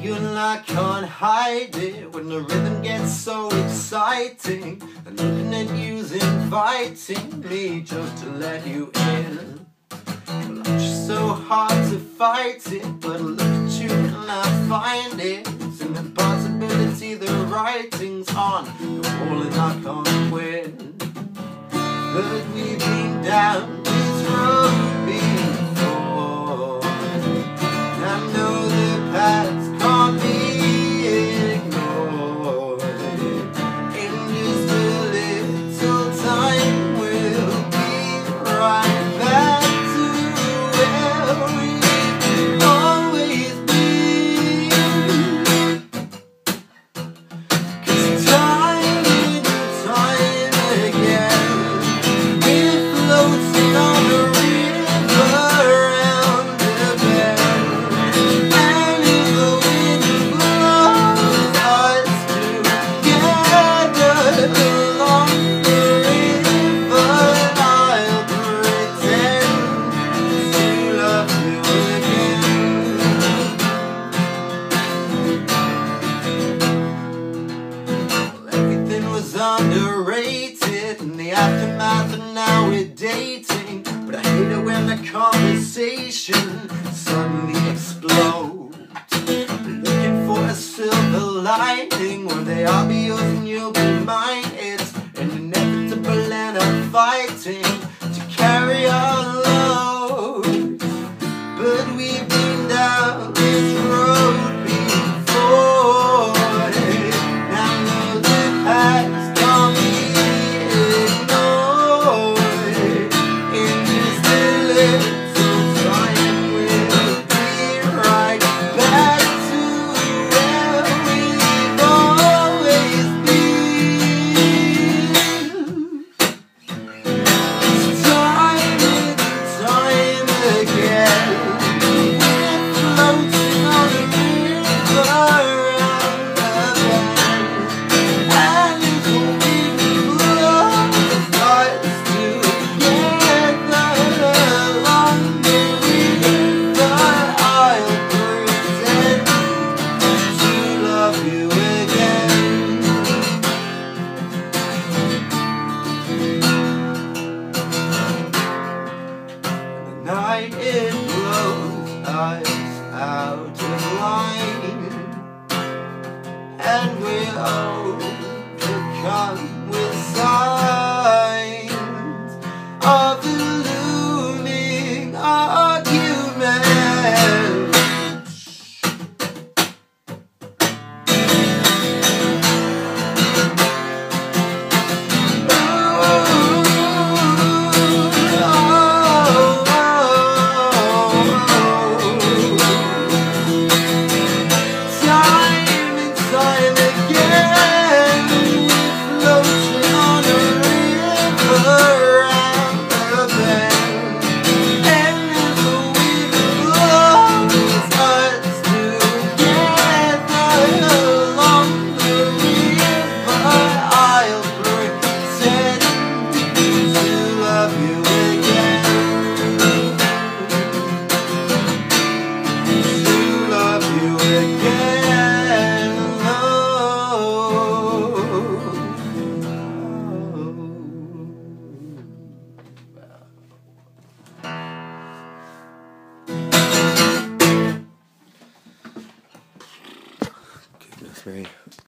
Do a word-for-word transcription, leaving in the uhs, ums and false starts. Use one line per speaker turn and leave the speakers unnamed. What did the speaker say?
you and I can't hide it when the rhythm gets so exciting. And looking at you's inviting me just to let you in. Well, I'm just so hard to fight it, but I look at you and I find it. It's an impossibility, the writing's on the wall and I can't win. But we've been down this road before. I know the paths can't be ignored. In just a little time we'll be right back to where we've always been. 'Cause time and time again we're floating on the river around the bend. And if the wind blows us together along the river, I'll pretend to love you again. Well, everything was underrated in the aftermath, and now we're dating. But I hate it when the conversation suddenly explodes. Looking for a silver lining, one day I'll be yours and you'll be mine. It's inevitable and I'm fighting to carry our load. But we've been down this road before. Now I know the past can't be ignored. In just a little time we'll be right back to where we've always been. Time and time again we're floating on a river around the bend. And if the wind blows us together along the river, I'll pretend to love you again. The night it blows us out of line, and we're overcome with signs of a looming argument. Time and time again we're floating on a river around the bend. And if the wind blows us together along the river, I'll pretend to love you again. To love you again. Oh. Goodness me.